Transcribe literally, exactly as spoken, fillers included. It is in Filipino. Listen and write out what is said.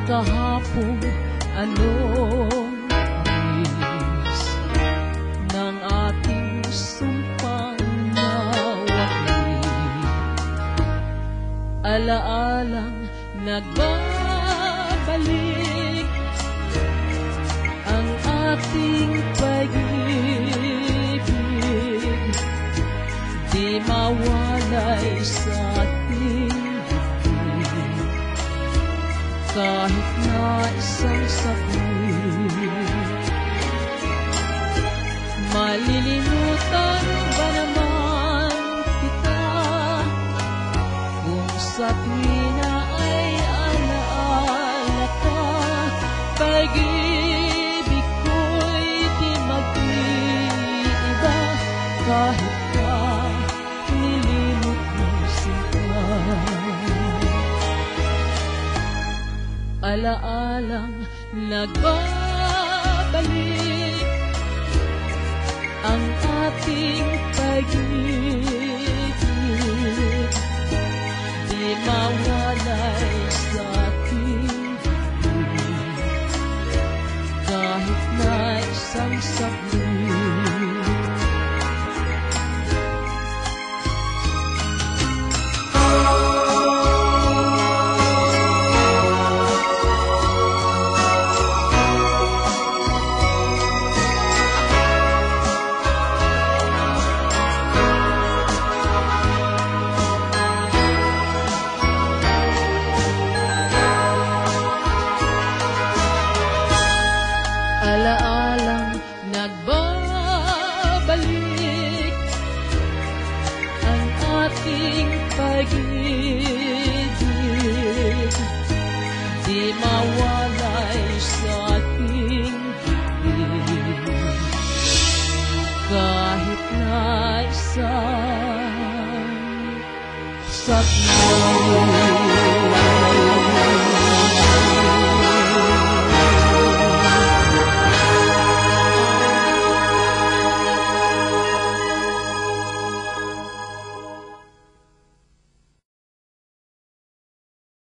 kahapon anong bis ng ating sumpang nawakli, alaalang nagbabalik ang ating pag-ibig, di mawalay sa ating bibig, kahit na isang saglit. Malilimutan ba naman kita kung sa tuwina ay alaala ka? Pag-ibig ko'y di mag-iiba kahit pa nilimot ng sinta. Alaalang nagbabalik ang ating pag-ibig, di mawalay sa ating bibig, kahit na isang sakit.